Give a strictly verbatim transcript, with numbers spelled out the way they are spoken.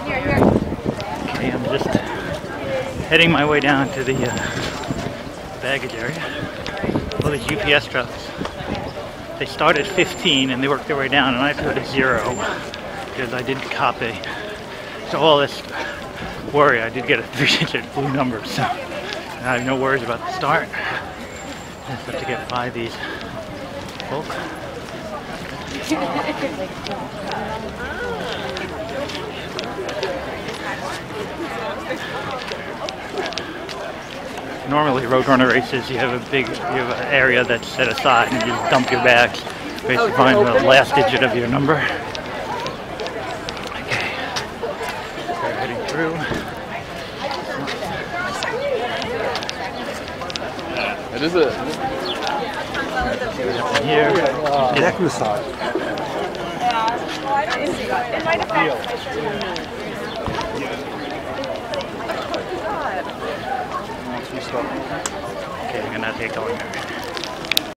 Okay, I'm just heading my way down to the uh, baggage area. All these U P S trucks. They start at fifteen and they work their way down, and I have to go to zero because I didn't copy. So all this worry, I did get a three-digit blue number, so I have no worries about the start. I just have to get by these folk. Normally, Roadrunner races, you have a big, you have an area that's set aside, and you just dump your bags, basically find the last digit of your number. Okay, we're heading through. It is it. Here, Exactly the side. okay, I'm gonna take going there.